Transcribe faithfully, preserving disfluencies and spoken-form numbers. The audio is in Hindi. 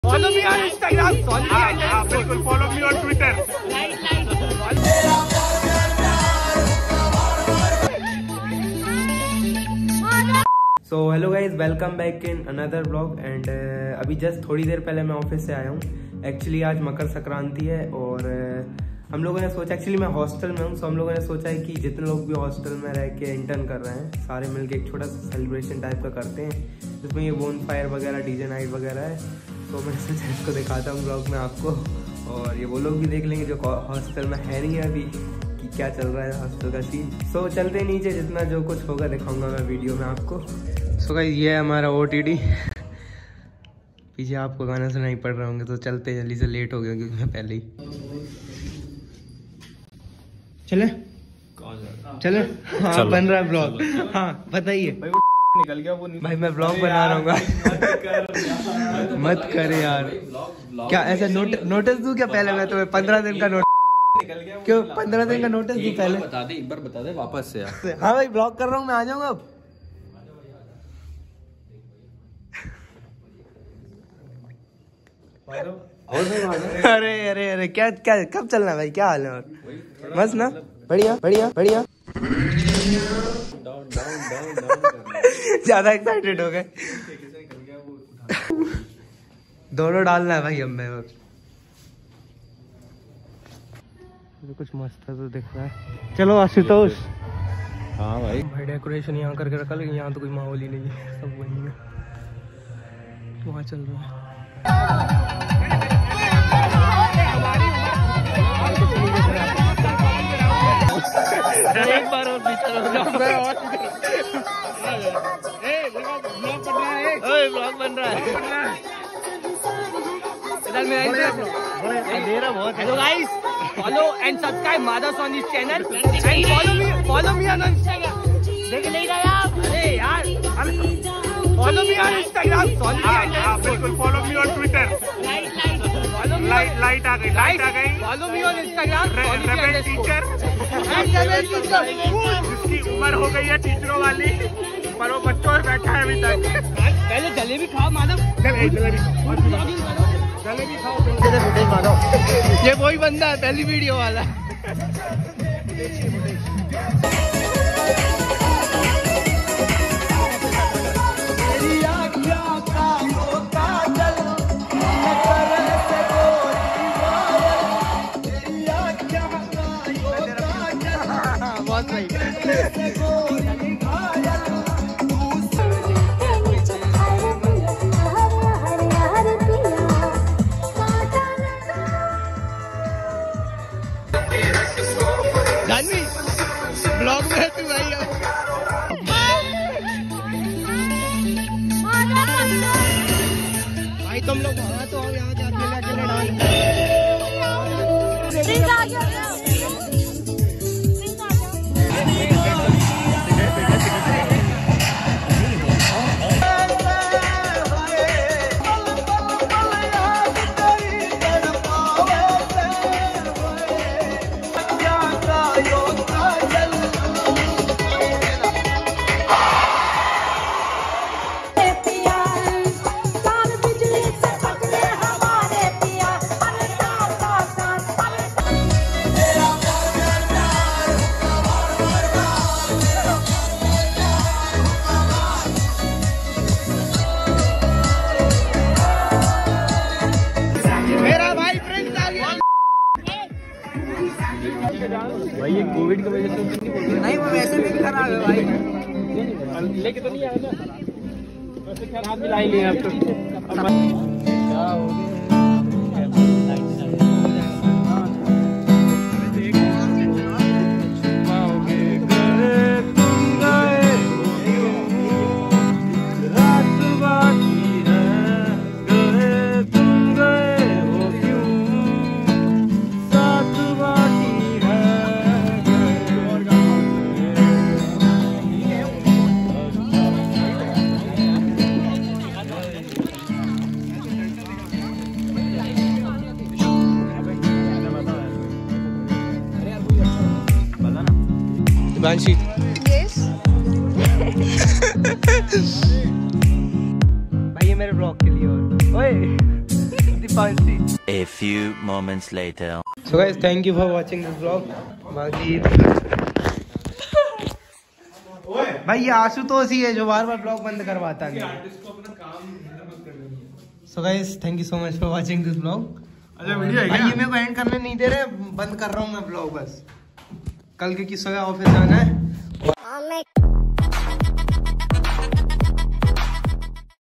Follow me on Instagram. हाँ बिल्कुल, follow me on Twitter. So hello guys, welcome back in another blog. And अभी जस्ट थोड़ी देर पहले मैं ऑफिस से आया हूँ। एक्चुअली आज मकर संक्रांति है और uh, हम लोगों ने सोचा, एक्चुअली मैं हॉस्टल में हूँ, सो हम लोगों ने सोचा है कि जितने लोग भी हॉस्टल में रह के इंटर्न कर रहे हैं सारे मिलके एक छोटा सा सेलिब्रेशन टाइप का करते हैं, जिसमें ये बोन फायर वगैरह, डीजे नाइट वगैरह है। तो मैं सोचा इसको दिखाता हूँ ब्लॉग में आपको, और ये वो लोग भी देख लेंगे जो हॉस्टल में है नहीं अभी कि क्या चल रहा है हॉस्टल का सीन। सो चलते नीचे, जितना जो कुछ होगा दिखाऊंगा मैं वीडियो में आपको। सो गाइस, ये है हमारा ओ टी डी। पीछे आपको गाना सुनाई पड़ रहा होंगे, तो चलते जल्दी से, लेट हो गया क्योंकि मैं पहले ही चले चले हाँ, बन रहा है ब्लॉग। हाँ बताइए। निकल गया वो। भाई मैं ब्लॉग बना रहा हूँ। मत कर यार, क्या ऐसा नोट नोटिस दूं क्या पहले? मैं तुम्हें पंद्रह दिन का नोटिस, क्यों पंद्रह दिन का नोटिस दूं पहले? बता दे, एक बार बता दे वापस से यार। हाँ भाई, ब्लॉग कर रहा हूँ मैं, आ जाऊंगा अब। अरे अरे अरे क्या क्या कब चलना है भाई? क्या हाल है? और मस्त ना? बढ़िया बढ़िया बढ़िया। ज्यादा एक्साइटेड हो गए। दोनों डालना है भाई अब मैं। और कुछ मस्त है तो दिख रहा है। चलो आशुतोष। हाँ भाई भाई डेकोरेशन यहाँ करके रखा, लेकिन यहाँ तो कोई माहौल ही नहीं है, सब वही है। वहाँ चल रहा है। एक बार और ब्लॉग बन रहा है। इधर मेरा अंधेरा बहुत है। Hello guys, follow and subscribe Madhav on this channel and follow me, follow me on Instagram. देख नहीं रहे आप? अरे यार, follow me on Instagram. हाँ बिल्कुल, follow me on Twitter. Light light आ गई, लाइट आ गई। Follow me on Instagram. Rebel teacher, जिसकी उम्र हो गई है टीचरों वाली, पर वो बच्चों में बैठा है अभी तक। पहले जलेबी खाओ माधव। जलेबी खाओ। ये वही बंदा है पहली वीडियो वाला। बहुत सही। ब्लॉग में तू भाई भाई तुम लोग वहाँ तो आओ, यहाँ जाके अकेले भाई ये कोविड की वजह से नहीं, वो वैसे भी खराब है भाई। लेके तो नहीं आया ना, वैसे क्या हाथ मिला ही लिया अब तो। क्या हो गया? Banshee. Yes. भाई ये मेरे ब्लॉग के लिए। और ओए कौन सी? A few moments later. So guys, thank you for watching this vlog. बाकी भाई ये आशुतोष ही है जो बार बार ब्लॉग बंद करवाता है। So guys, thank you so much for watching this vlog. अच्छा वीडियो है क्या? भाई ये मेरे को एंड करने नहीं दे रहे, बंद कर रहा हूँ मैं ब्लॉग बस। कल के किस सुबह ऑफिस जाना है।